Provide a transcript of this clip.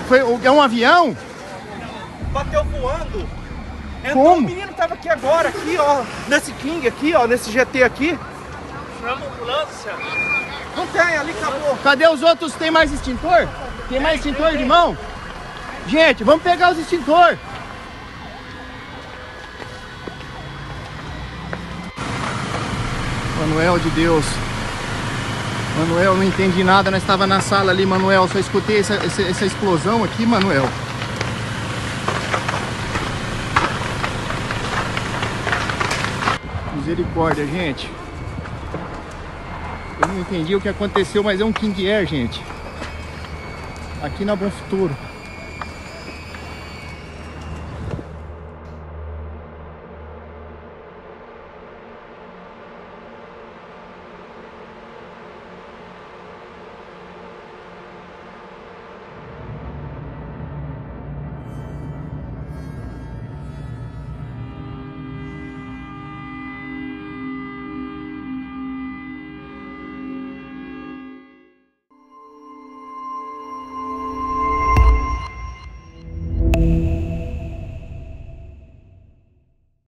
É um avião? Bateu voando. Como? Então o menino tava aqui agora, aqui, ó. Nesse King aqui, ó. Nesse GT aqui. Chama a ambulância. Não tem, ali acabou. Cadê os outros? Tem mais extintor? Tem mais extintor de mão? Gente, vamos pegar os extintor. Manuel de Deus. Manuel, não entendi nada. Nós estava na sala ali, Manuel. Só escutei essa explosão aqui, Manuel. Misericórdia, gente. Eu não entendi o que aconteceu, mas é um King Air, gente. Aqui na Bom Futuro.